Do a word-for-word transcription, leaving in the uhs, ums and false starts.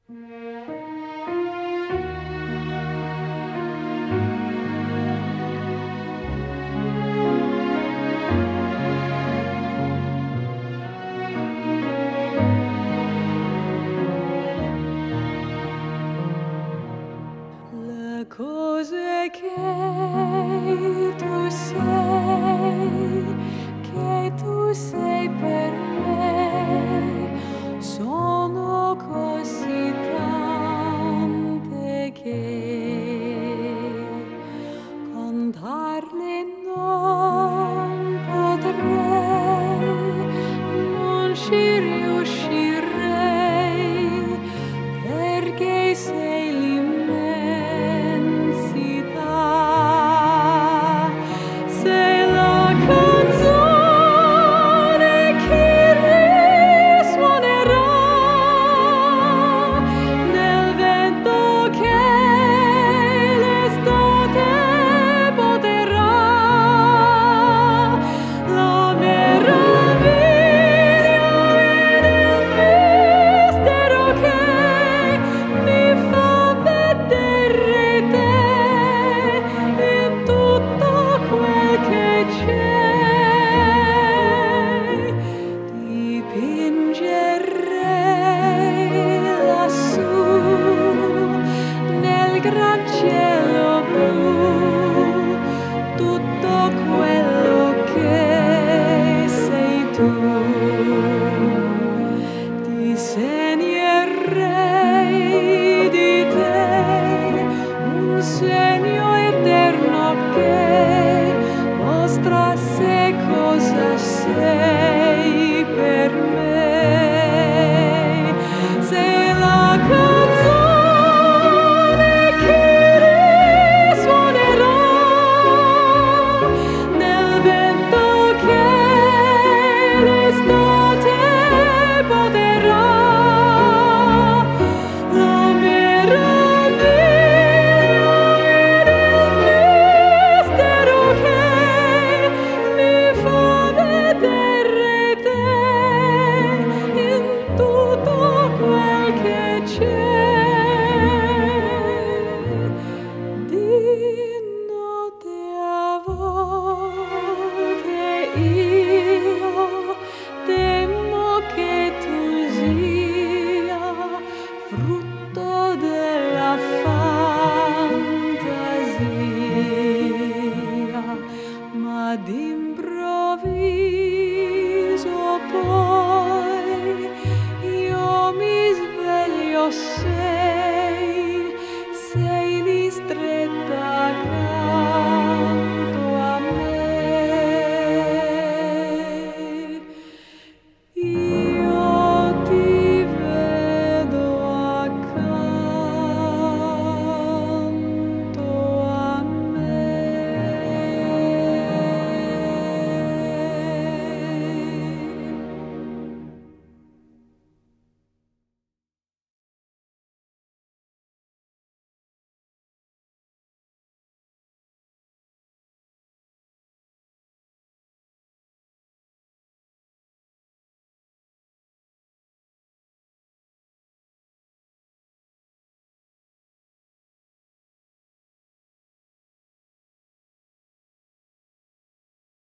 Cose che tu sei, che tu sei per me, sono così tante che contarle non potrei, non ci riuscirei, perché sei l'immensità. Sei la canzone che risuonerà nel vento che l'estate poterà, la meraviglia ed il mistero che mi fa vedere te in tutto quel che c'è. Dipingerei lassù nel gran cielo blu tutto quello che sei tu. Disegnerei di te un segno eterno che mostrasse cosa sei per me. Sei la canzone che risuonerà nel vento che l'estate poterà, la meraviglia ed il mistero che mi fa vedere te in tutto quel che c'è. Di notte a volte io temo che tu sia frutto della fantasia, ma d'improvviso poi io mi sveglio sempre